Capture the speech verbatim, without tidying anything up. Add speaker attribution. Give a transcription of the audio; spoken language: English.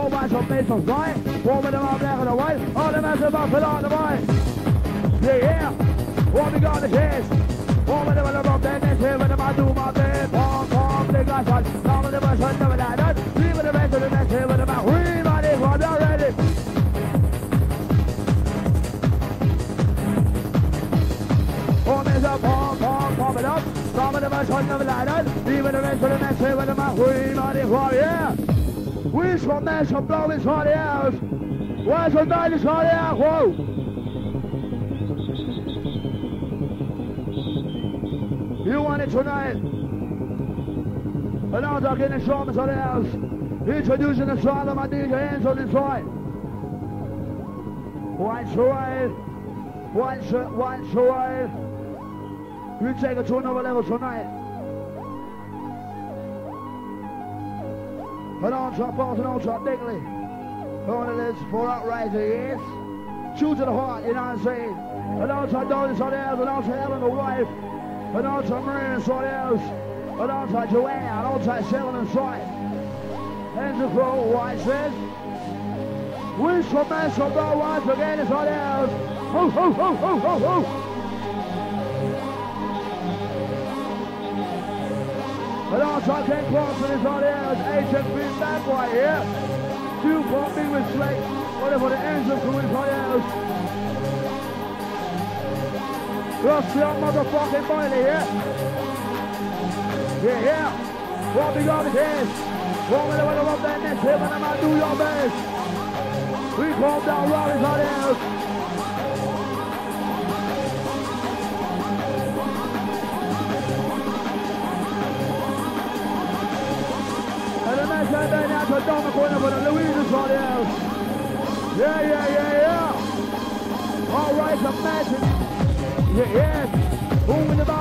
Speaker 1: All my some mates right. Warming them up black and white. All the massive up on the white. Yeah, yeah. What we got the chase. Warming them up up then next here when I do my bed. Pom, pom, the glass on. Some of the version never like that. Leave the rest of the next here when I'm we got it. What are ready? Warming up, pom, pom, pom it up. Some of the version never like that. Leave the rest of the next here when I'm we got it. What, yeah. We from there, some blowing on the house. Where's some dining on the house? Whoa! You want it tonight? And now I'm getting the showmans on the house. Introducing the song of my D J hands on the side. One side, one side, one side. We take it to another level tonight. An ultra boss, an ultra bigly. One of this for outriser, yes. True to the heart, you know what I'm saying? An ultra Donis on the house, an ultra Helen, the wife. An ultra Marina on the house. An ultra Joanne, an ultra Seven inside. Hands of flow, white says. Wish for man, so bro, once again, it's on the house. Ho, ho, ho, ho, ho, ho. But also I can't cross with this on the house. H F B back right here. Two for me with Slate. Whatever the ends of coming for the house. Lost your motherfucking money here. Yeah, yeah. What we got is this. What we want to rub that next hip and I'm gonna do your best. We calm down Robbie's on the house. And then out to down the corner for the Louisa's on the house. Yeah, yeah, yeah, yeah. All right, imagine. Yeah, yeah. Boom in the back.